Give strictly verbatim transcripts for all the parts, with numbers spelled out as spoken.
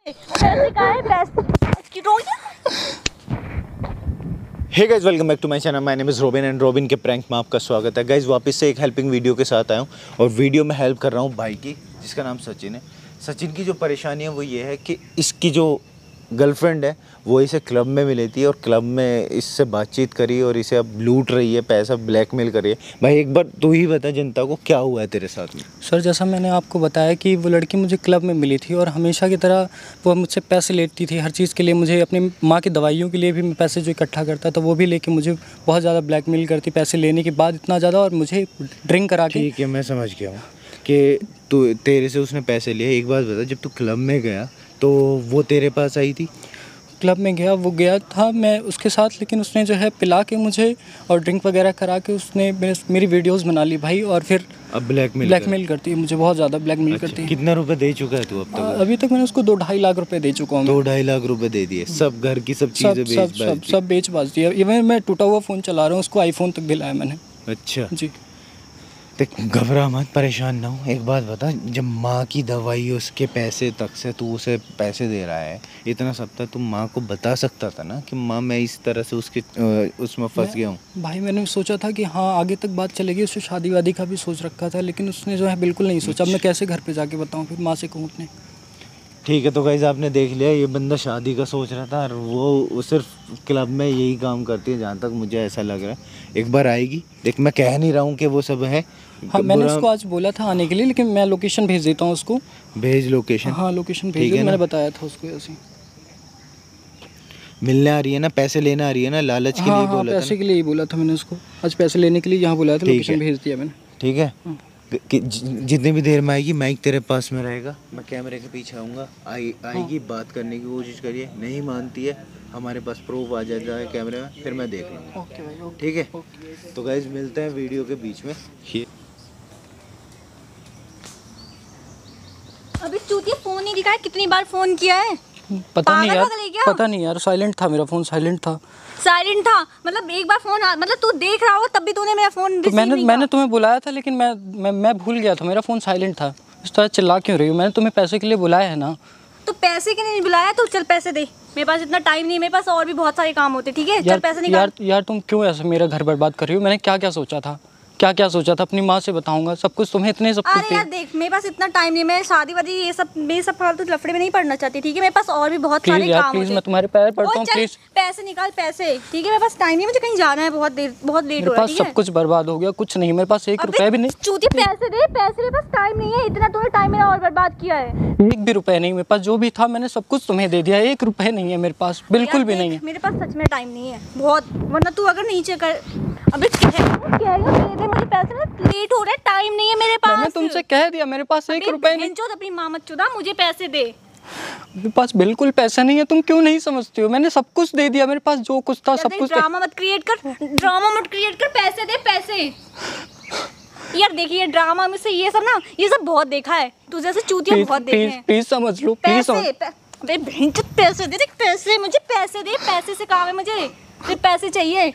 Hey guys, welcome back to my channel. My name is Robin and Robin के prank में आपका स्वागत है। गाइस, वापस से एक हेल्पिंग वीडियो के साथ आया हूँ और वीडियो में हेल्प कर रहा हूँ भाई की, जिसका नाम सचिन है। सचिन की जो परेशानी है वो ये है कि इसकी जो गर्लफ्रेंड है वो इसे क्लब में मिली थी और क्लब में इससे बातचीत करी और इसे अब लूट रही है, पैसा ब्लैकमेल कर रही है। भाई एक बार तू ही बता जनता को क्या हुआ है तेरे साथ में। सर, जैसा मैंने आपको बताया कि वो लड़की मुझे क्लब में मिली थी और हमेशा की तरह वो मुझसे पैसे लेती थी हर चीज़ के लिए। मुझे अपनी माँ की दवाइयों के लिए भी मैं पैसे जो इकट्ठा करता था वो भी लेके मुझे बहुत ज़्यादा ब्लैकमेल करती, पैसे लेने के बाद इतना ज़्यादा, और मुझे ड्रिंक करा के। ठीक है, मैं समझ गया हूँ कि तू तेरे से उसने पैसे लिए। एक बात बता, जब तू क्लब में गया तो वो तेरे पास आई थी? क्लब में गया, वो गया था मैं उसके साथ, लेकिन उसने जो है पिला के मुझे और ड्रिंक वगैरह करा के उसने मेरी वीडियोस बना ली भाई, और फिर अब ब्लैकमेल ब्लैकमेल करती है मुझे, बहुत ज़्यादा ब्लैकमेल अच्छा, करती है। कितना रुपए दे चुका है तू अब तक? अभी तक मैंने उसको दो ढाई लाख रुपए दे चुका हूँ। दो ढाई लाख रुपए दे दिए, सब घर की सब चीज़ें बेच सब सब सब बेच बाज दिया। इवन मैं टूटा हुआ फ़ोन चला रहा हूँ, उसको आईफोन तक दिलाया मैंने। अच्छा जी, देख, घबरा मत, परेशान ना हो। एक बात बता, जब माँ की दवाई उसके पैसे तक से तू उसे पैसे दे रहा है, इतना सब था, तुम माँ को बता सकता था ना कि माँ मैं इस तरह से उसके उसमें फंस गया हूँ। भाई मैंने सोचा था कि हाँ आगे तक बात चलेगी, उससे शादी वादी का भी सोच रखा था, लेकिन उसने जो है बिल्कुल नहीं सोचा। अब मैं कैसे घर पे जाके बताऊँ, फिर माँ से कहूँ अपने। ठीक है, तो गाइस आपने देख लिया, ये बंदा शादी का सोच रहा था और वो, वो सिर्फ क्लब में यही काम करती है, जहाँ तक मुझे ऐसा लग रहा है। एक बार आएगी, देख मैं कह नहीं रहा हूँ कि वो सब है। हाँ, मैंने उसको आज बोला था आने के लिए, लेकिन मैं लोकेशन भेज देता हूँ उसको। भेज लोकेशन। हाँ, लोकेशन भेज दे, मैंने बताया था उसको ऐसे। मिलने आ रही है ना, पैसे लेना आ रही है ना, लालच के हाँ, लिए हाँ, बोला पैसे था के लिए ही बोला था मैंने उसको, आज पैसे लेने के लिए यहाँ बुलाया था, लोकेशन भेज दिया मैंने। ठीक है, कि जितनी भी देर में आएगी माइक तेरे पास में रहेगा, मैं कैमरे के पीछे आऊँगा, आई आएगी, हाँ। बात करने की कोशिश करिए, नहीं मानती है हमारे पास प्रूफ आ जाता है कैमरे में, फिर मैं देख लूँगा। ओके भाई, ओके, ठीक है, ओके। तो गाइस मिलते हैं वीडियो के बीच में। अभी चूतिया फोन नहीं दिखाया, कितनी बार फोन किया है? पता नहीं यार, पता नहीं यार, साइलेंट था मेरा फोन, साइलेंट था। साइलेंट था मतलब एक बार फोन, मतलब तू देख रहा हो तब भी तूने मेरा फोन तो मैंने मैंने तुम्हें बुलाया था, लेकिन मैं मैं मैं भूल गया था, मेरा फोन साइलेंट था। इस तरह चिल्ला क्यों रही हो? मैंने तुम्हें पैसे के लिए बुलाया है ना। तो पैसे के लिए नहीं बुलाया, तो चल पैसे दे, मेरे पास इतना टाइम नहीं है, मेरे पास और भी बहुत सारे काम होते। ठीक है, चल पैसे निकाल। यार यार तुम क्यों ऐसे मेरा घर बर्बाद कर रही हो? मैंने क्या क्या सोचा था, क्या क्या सोचा था, अपनी माँ से बताऊंगा सब कुछ, तुम्हें इतने सब कुछ। अरे यार देख, मेरे पास इतना टाइम नहीं, मैं शादी वादी ये सब ये सब फालतू लफड़े में नहीं पड़ना चाहती। ठीक है, मेरे पास और भी बहुत सारे काम होते हैं। प्लीज मैं तुम्हारे पैर पड़ता हूँ, प्लीज पैसे निकाल, पैसे। ठीक है, मेरे पास टाइम नहीं, मुझे कहीं जाना है, बहुत देर बहुत लेट हो रहा है। मेरे पास सब कुछ बर्बाद हो गया, कुछ नहीं, मेरे पास एक रुपए भी नहीं। चूती पैसे दे, पैसे, मेरे पास टाइम नहीं है, इतना तूने टाइम मेरा और बर्बाद किया है। एक भी रुपए नहीं मेरे पास, जो भी था मैंने सब कुछ तुम्हें दे दिया, एक रुपए नहीं है मेरे पास, बिल्कुल भी नहीं है मेरे पास, सच में टाइम नहीं है बहुत, वरना तू अगर नीचे कर। अबे कह कह रही हूं, दे दे मुझे पैसे, ना लेट हो रहा है, टाइम नहीं है मेरे पास। मैंने तुमसे कह दिया मेरे पास एक रुपए नहीं। जो अपनी माँ मत चुदा, मुझे पैसे दे। मेरे पास बिल्कुल पैसा नहीं है, तुम क्यों नहीं समझती हो? मैंने सब कुछ दे दिया, मेरे पास जो कुछ था सब कुछ। ड्रामा मत क्रिएट कर, ड्रामा मत क्रिएट कर, पैसे दे पैसे। यार देखिए, ड्रामा में से ये सब ना, ये सब बहुत देखा है, तू जैसे चूतिया बहुत देखे हैं। प्लीज समझ लो, प्लीज समझ। अबे बहन चोद, पैसे दे, देख पैसे, मुझे पैसे दे, पैसे से काम है मुझे, फिर पैसे चाहिए।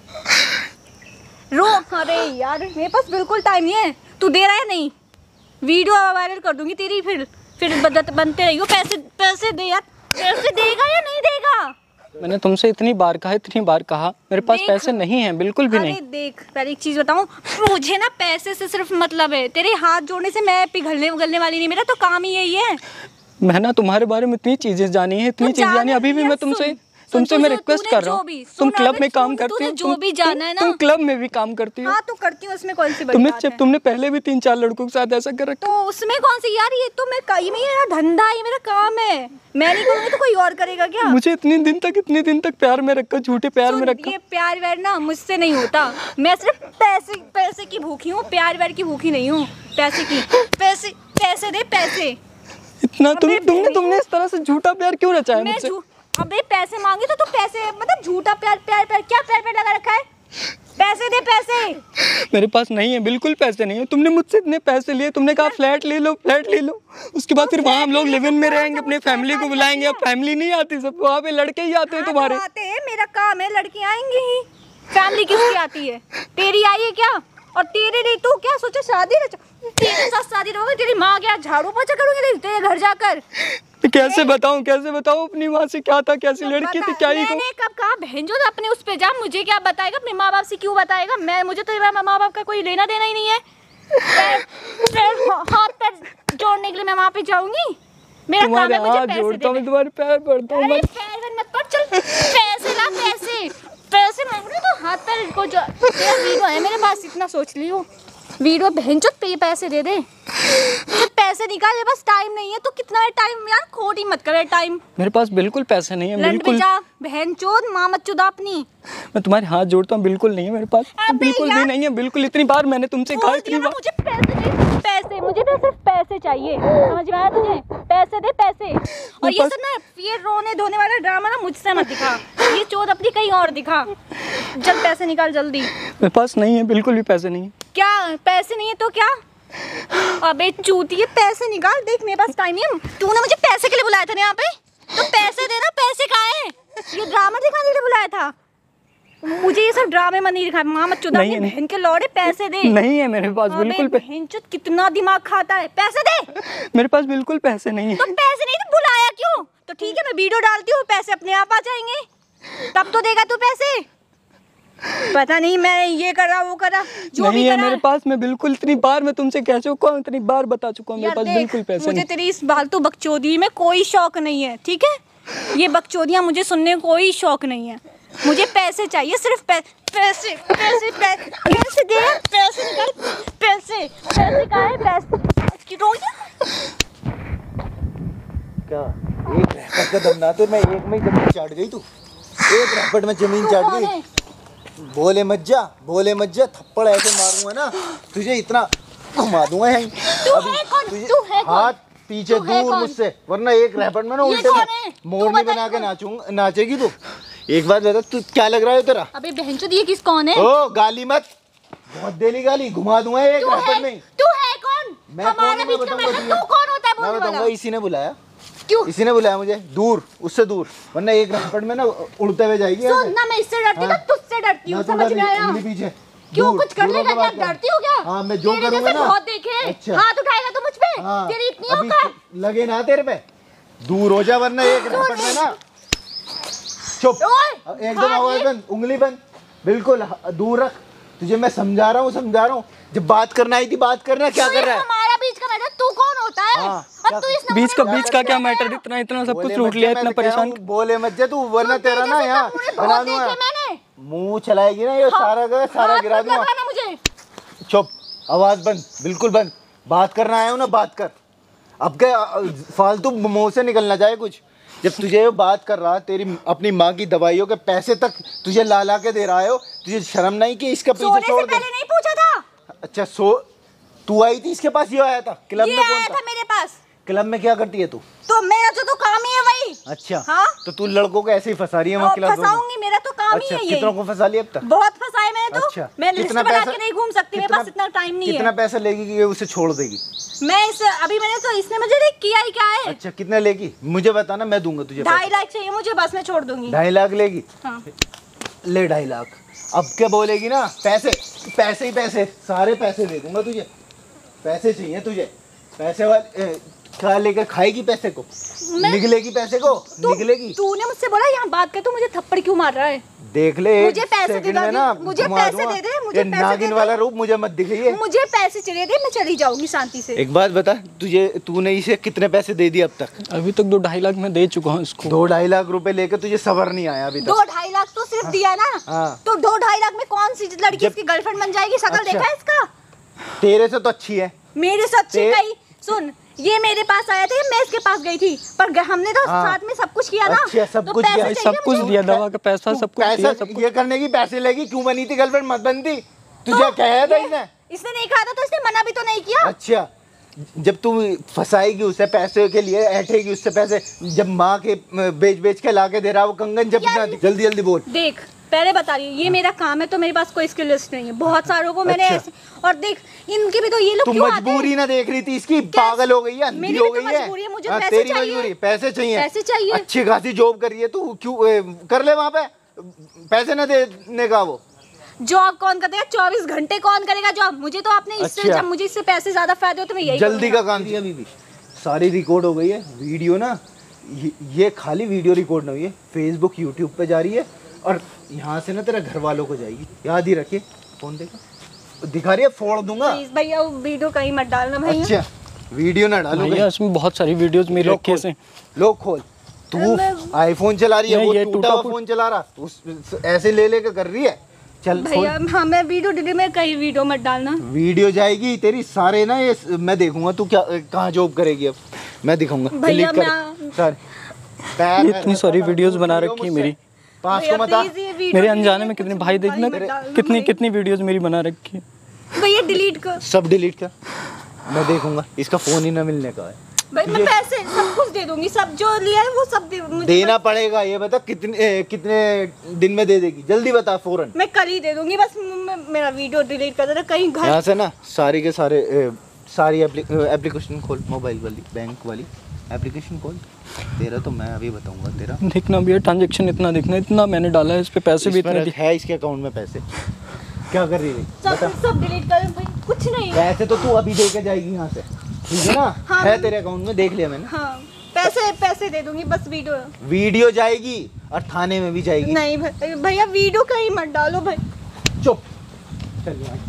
रो, अरे यार मेरे पास बिल्कुल टाइम नहीं है, तू दे रहा है नहीं, वीडियो वायरल कर दूंगी तेरी, फिर फिर बदत बनते रहियो। पैसे पैसे दे यार, पैसे देगा या नहीं देगा? मैंने तुमसे इतनी बार कहा, इतनी बार कहा, मेरे पास पैसे नहीं हैं, बिल्कुल भी नहीं। देख, पहले एक चीज बताऊं, मुझे ना पैसे से सिर्फ मतलब है, तेरे हाथ जोड़ने से मैं पिघलने उगलने वाली नहीं, मेरा तो काम ही यही है। मैं ना तुम्हारे बारे में इतनी चीजें जानी है, इतनी चीजें जानी, अभी भी मैं तुमसे तुमसे मैं रिक्वेस्ट कर रहा हूँ, तुम क्लब में काम करती हो, जो भी जाना है ना, तुम क्लब में भी काम करती हो। हाँ तो करती हूँ, उसमें कौन सी बड़ी तुमने बात है? तुमने पहले भी तीन चार लड़कों के साथ ऐसा कर रखा, तो उसमें कौन सी यार, ये तो मैं कहीं में, मेरा धंधा है, मेरा काम है, मैं नहीं करूँगी तो कोई और करेगा क्या? मुझे इतने दिन तक इतने दिन तक प्यार में रखा, झूठे प्यार में रखा। ये प्यार व्यार ना मुझसे नहीं होता, मैं सिर्फ पैसे पैसे की भूखी हूँ, प्यार व्यार की भूखी नहीं हूँ, पैसे की। पैसे पैसे दे पैसे। इतना तुम तुमने तुमने इस तरह से झूठा प्यार क्यों रचा है मुझसे? अबे पैसे मांगे तो तू पैसे, मतलब झूठा प्यार, प्यार प्यार क्या प्यार प्यार लगा रखा है? पैसे दे पैसे। मेरे पास नहीं है, बिल्कुल पैसे नहीं है। तुमने मुझसे इतने पैसे लिए, तुमने कहा फ्लैट ले लो, फ्लैट ले लो, उसके बाद फिर वहाँ हम लोग लिव इन में रहेंगे, अपने फैमिली को बुलाएंगे। अब फैमिली नहीं आती, सब वहाँ पे लड़के ही आते हैं तुम्हारे। आते हैं, मेरा काम है, लड़की आएंगी ही, फैमिली किसकी आती है? तेरी आई है क्या? और तेरे लिए तू क्या सोचा शादी रच तेरे साथ शादी रहोगे, तेरी माँ क्या झाड़ू पोछा करूंगी तेरे घर जाकर? कैसे बताऊं कैसे बताऊं अपनी माँ से क्या था, कैसी लड़की थी, क्या ही कहूं। मैंने कब कहा बहन जो अपने उस पे जा, मुझे क्या बताएगा अपने माँ बाप से, क्यों बताएगा? मैं मुझे तो माँ बाप का कोई लेना देना ही नहीं है। पैर, पैर, हाथ पैर जोड़ने के लिए मैं वहाँ पे जाऊंगी? मेरा काम है, मुझे पैसे जोड़ता हूं, तुम्हारे पैर पड़ता हूं। अरे पैर मत पड़, चल पैसे ला, पैसे पैसे मांग रही तो हाथ पैर को जो तेरा वीडियो है मेरे पास, इतना सोच लियो वीडियो बहन चो पे पैसे दे दे, तो पैसे निकाल, मेरे पास टाइम नहीं है। तो कितना है टाइम यार, खोट ही मत करे टाइम। मेरे पास बिल्कुल पैसे नहीं है, लंड बिल्कुल। पे जा बहन चोद, माँ मत चुदा अपनी। मैं तुम्हारे हाथ जोड़ता हूँ, बिल्कुल नहीं है मेरे पास, बिल्कुल भी नहीं है, बिल्कुल। इतनी बार मैंने तुमसे कहा, इतनी बार। मुझे पैसे नहीं, पैसे मुझे तो सिर्फ पैसे चाहिए, समझ में आया तुझे? पैसे दे पैसे। और ये सब ना, ये रोने धोने वाला ड्रामा ना मुझसे मत दिखा, ये चोद अपनी कहीं और दिखा। जब पैसे निकाल जल्दी। मेरे पास नहीं है, बिल्कुल भी पैसे नहीं है। क्या पैसे नहीं है तो क्या? अबे चूतिए पैसे निकाल, देख मेरे पास टाइम है। तूने मुझे पैसे के लिए बुलाया था ना यहाँ पे, तो पैसे देना। पैसे कहाँ है? ये ड्रामा दिखाने के लिए बुलाया था मुझे? ये सब ड्रामे में नहीं दिखा, माँ मत चुदा अपनी बहन के लौड़े। पैसे दे। नहीं है मेरे पास बिल्कुल। बहन चुद कितना दिमाग खाता है, पैसे दे। मेरे पास बिल्कुल पैसे नहीं है। तो पैसे नहीं तो बुलाया क्यों? तो ठीक है मैं वीडियो डालती हूँ, पैसे अपने आप आ जाएंगे, तब तो देगा तू पैसे। पता नहीं मैं ये कर रहा वो कर रहा, जो नहीं भी है करा मेरे पास। मैं बिल्कुल, इतनी बार मैं तुमसे कह चुका हूँ, इतनी बार बता चुका हूँ, मेरे पास बिल्कुल पैसे मुझे नहीं। तेरी इस फालतू बकचोदी में कोई शौक नहीं है, ठीक है? ये बकचोदियाँ मुझे सुनने में कोई शौक नहीं है। मुझे पैसे चाहिए, सिर्फ पै, पैसे पैसे पैसे पैसे दे, पैसे निकाल, पैसे पैसे कहाँ है? पैसे क्या एक रैपट का दम ना, तो मैं एक में ही जमीन चाट गई। तू एक रैपट में जमीन चाट गई। बोले मत जा, बोले मत जा, थप्पड़ ऐसे मारूंगा ना तुझे, इतना घुमा दूंगा यहीं। तुझे हाथ पीछे दूर मुझसे, वरना एक रैपट में ना उल्टे मोरनी बना के नाचूंगा, नाचेगी तू। एक बात बता, तू क्या लग रहा है तेरा? अबे बहनचोद ये किस कौन है? ओ गाली मत, बहुत देली गाली, घुमा दूंगा एक रैपट में। तू है कौन? मैं हमारे बीच का मैं, तू कौन होता है बोलने वाला? मैं बताऊंगा, इसी ने बुलाया। क्यों? इसी ने बुलाया मुझे, दूर, उससे दूर, वरना एक रैपट में ना उड़ते हुए जाएगी। सुन ना, मैं इससे डरती हूँ, तुझसे डरती हूँ, समझ में आया? पीछे क्यों कुछ कर लेगा क्या? डरती हो क्या? हाँ मैं जो करूंगा ना, बहुत देखे। अच्छा। हाथ उठाएगा तो मुझ पे, हाँ, तेरी इतनी अभी औकात। लगे ना तेरे पे, दूर हो जा, वरना एक रैपट में ना। चुप, एकदम आवाज बंद, उंगली बंद, बिल्कुल दूर रख। तुझे मैं समझा रहा हूँ, समझा रहा हूँ, जब बात करना आई थी बात करना, क्या कर रहा है? हमारा बीच का मैटर, तू कौन होता है? हाँ, और तू इस बीच का बीच का क्या मैटर? इतना इतना सब कुछ लूट लिया, इतना परेशान। बोले मत जा तू, वरना तेरा ना यहाँ बना दूंगा। मुंह चलाएगी ना ये, सारा का सारा गिरा दूंगा। मुझे चुप, आवाज बंद, बिल्कुल बंद। बात करना आया हूँ ना, बात कर। अब क्या फालतू मुंह से निकलना जाए कुछ? जब तुझे ये बात कर रहा, तेरी अपनी माँ की दवाइयों के पैसे तक तुझे ला ला के दे रहा है, तुझे शर्म नहीं कि इसका पीछे छोड़ दे? पहले नहीं पूछा था। अच्छा सो तू आई थी इसके पास, ये आया था क्लब में? कौन था मेरे पास? क्लब में क्या करती है तू? तो मेरा जो तो काम ही है वही। अच्छा हाँ? तो तू लड़कों को ऐसे ही फंसा रही है वहाँ क्लब में? फंसाऊंगी, मेरा तो काम अच्छा, ही है ये। कितनों को फंसा लिया अब तक? बहुत फंसाए मैंने तो। अच्छा, मैं लिस्ट कितना बना पैसा- के नहीं घूम सकती, मेरे पास इतना टाइम नहीं है। कितना पैसा लेगी कि ये उसे छोड़ देगी? मैं इस अभी मैंने तो इसने मुझे देख किया ही क्या है। अच्छा कितना लेगी मुझे बताना, मैं दूंगा तुझे। ढाई लाख चाहिए मुझे, बस मैं छोड़ दूंगी। ढाई लाख लेगी? हाँ। ले ढाई लाख। अब क्या बोलेगी ना, पैसे पैसे ही पैसे, सारे पैसे दे दूंगा तुझे। पैसे चाहिए तुझे, पैसे वाले क्या लेकर खाएगी पैसे को? निकलेगी पैसे को? निकलेगी? तूने मुझसे बोला यहाँ बात कर, तू मुझे थप्पड़ क्यों मार रहा है? देख ले, मुझे पैसे दे दे, ना मुझे पैसे दे दे, मुझे पैसे नागिन दे वाला रूप मुझे मत दिखाइए। मुझे पैसे चाहिए थे, मैं चली जाऊंगी शांति से। एक बात बता, तुझे तूने इसे कितने पैसे दे दिए अब तक? अभी तक दो ढाई लाख मैं दे चुका हूँ इसको। दो ढाई लाख रुपए लेकर तुझे सबर नहीं आया अभी तक? दो ढाई लाख तो सिर्फ दिया ना। हाँ। तो दो ढाई लाख में कौन सी लड़की इसकी गर्लफ्रेंड बन जाएगी? शक्ल अच्छा। देखा है इसका? तेरे से तो अच्छी है। मेरे से अच्छी गई। सुन, ये मेरे पास आया था, मैं इसके पास गई थी, पर हमने तो हाँ। साथ में सब कुछ किया ना। अच्छा, सब तो कुछ पैसे किया, चाहिए सब कुछ मुझे। दिया, दवा का पैसा सब कुछ दिया, सब पैसा ये करने की पैसे लेगी, क्यों बनी थी गर्लफ्रेंड? मत बनती, तुझे कहा था इसने? इसने नहीं कहा था तो इसने मना भी तो नहीं किया। अच्छा, जब तू फंसाएगी उसे पैसे के लिए, ऐठेगी उससे पैसे, जब माँ के बेच बेच के ला के दे रहा वो कंगन, जब ना जल्दी जल्दी बोल। देख पहले बता रही हूँ, ये मेरा काम है तो मेरे पास कोई इसकी लिस्ट नहीं है। बहुत सारों को मैंने अच्छा। ऐसे, और देख इनके भी तो ये लोग तू क्यों आते हैं? मजबूरी ना देख रही थी इसकी, पागल हो गई है, अंधी मेरी हो भी तो गई है। मजबूरी है, मुझे हाँ, पैसे तेरी चाहिए। मजबूरी, पैसे चाहिए, पैसे चाहिए। अच्छी खासी जॉब कर रही है तू, क्यों ए, कर ले वहाँ पे, पैसे ना देने का वो। जॉब कौन करेगा? चौबीस घंटे कौन करेगा जॉब? मुझे तो आपने इससे अच्छा। जब मुझे इससे पैसे ज्यादा फायदे होते मैं यही जल्दी का करूंगा। काम किया। अभी भी सारी रिकॉर्ड हो गई है वीडियो ना, ये, ये खाली वीडियो रिकॉर्ड नहीं हुई है, फेसबुक यूट्यूब पे जा रही है और यहाँ से ना तेरा घर वालों को जाएगी, याद ही रखिए। फोन देखा, दिखा रही है, फोड़ दूंगा। प्लीज भैया वो वीडियो कहीं मत डालना भैया। अच्छा वीडियो ना डालो भैया कहीं। इसमें बहुत सारी वीडियोस मेरे लोग रखे खोल, से। लोग खोल। तू मैं- आईफोन चला रही है, नहीं, वो ये टूटा टूटा हुआ फूट- फोन चला रहा, उस ऐसे ले लेके कर रही है। चल भैया खोल। हाँ मैं वीडियो डिलीट में कहीं वीडियो मत डालना। वीडियो जाएगी तेरी सारे ना, ये मैं देखूंगा तू क्या कहाँ जॉब करेगी। अब मैं दिखाऊंगा। भैया, delete कर मैं- सारे। ये इतनी सारी वीडियोस बना रखी है मेरी। पाँच भैया को मत आ। प्लीज ये वीडियो मेरे delete अनजाने में कुछ कितने भाई देखना मत डालना कितनी भैया। कितनी वीडियोस मेरी बना रखी है। भैया डिलीट कर। सब डिलीट कर, मैं देखूंगा। इसका फोन ही ना मिलने का है। भाई मैं पैसे सब कुछ दे दूंगी, सब जो लिया है वो सब दे मुझे देना पड़ेगा। ये बता कितने ए, कितने दिन में दे देगी, जल्दी बता फौरन। मैं कल ही दे दूंगी, बस मैं, मेरा वीडियो डिलीट कर देना कहीं घर। यहाँ से ना सारी के सारे ए, सारी एप्लीकेशन खोल, मोबाइल वाली, बैंक वाली एप्लीकेशन खोल। तेरा तो मैं अभी बताऊंगा तेरा। देखना भैया ट्रांजेक्शन इतना देखना, इतना मैंने डाला है, इस पे पैसे भी इस पर इतने दिख- है इसके अकाउंट में पैसे। क्या कर रही है? सब सब डिलीट कर भाई, कुछ नहीं है। पैसे तो तू अभी दे के जाएगी यहाँ से, ठीक है ना? हाँ। है तेरे अकाउंट में, देख लिया मैंने। हाँ पैसे पैसे दे दूंगी, बस वीडियो वीडियो जाएगी और थाने में भी जाएगी। नहीं भै- भैया वीडियो कहीं मत डालो भाई। चुप। चल यहाँ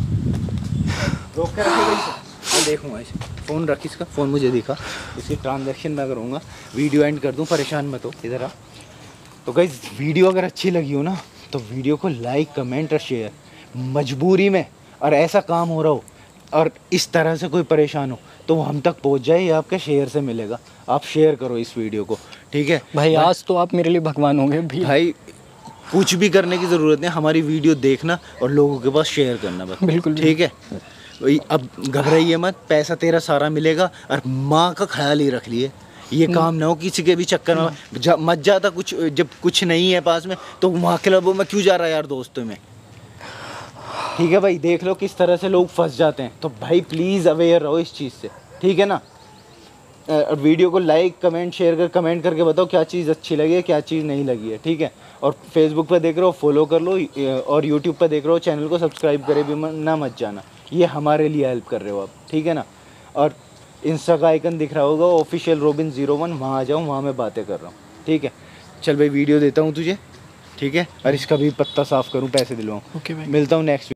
रोक के रखेगा इसे, मैं देखूंगा इसे। फ़ोन रख इसका, फ़ोन मुझे दिखा, इसकी ट्रांजैक्शन मैं करूँगा, वीडियो एंड कर दूँ, परेशान मत हो। इधर आ। तो गाइस वीडियो अगर अच्छी लगी हो ना तो वीडियो को लाइक कमेंट और शेयर। मजबूरी में और ऐसा काम हो रहा हो और इस तरह से कोई परेशान हो तो वो हम तक पहुंच जाए, ये आपके शेयर से मिलेगा। आप शेयर करो इस वीडियो को, ठीक है भाई आज तो आप मेरे लिए भगवान होंगे भी। भाई। कुछ भी करने की ज़रूरत नहीं, हमारी वीडियो देखना और लोगों के पास शेयर करना बस। बिल्कुल ठीक है। वही, अब घबराइए मत, पैसा तेरा सारा मिलेगा और माँ का ख्याल ही रख लिए। ये काम ना हो किसी के भी चक्कर में जा, मत जाता कुछ, जब कुछ नहीं है पास में तो वहाँ क्लबों में क्यों जा रहा है यार दोस्तों में। ठीक है भाई, देख लो किस तरह से लोग फंस जाते हैं। तो भाई प्लीज़ अवेयर रहो इस चीज़ से, ठीक है ना? अ, वीडियो को लाइक कमेंट शेयर कर, कमेंट करके बताओ क्या चीज़ अच्छी लगी है, क्या चीज़ नहीं लगी है, ठीक है? और फेसबुक पे देख रहे हो फॉलो कर लो, और यूट्यूब पे देख रहे हो चैनल को सब्सक्राइब करे भी म- ना मत जाना, ये हमारे लिए हेल्प कर रहे हो आप, ठीक है ना? और इंस्टा का आइकन दिख रहा होगा ऑफिशियल रोबिन ज़ीरो वन, वहाँ आ जाओ, वहाँ मैं बातें कर रहा हूँ, ठीक है? चल भाई वीडियो देता हूँ तुझे, ठीक है? और इसका भी पत्ता साफ़ करूँ, पैसे दिलवाऊँ। ओके भाई। मिलता हूँ नेक्स्ट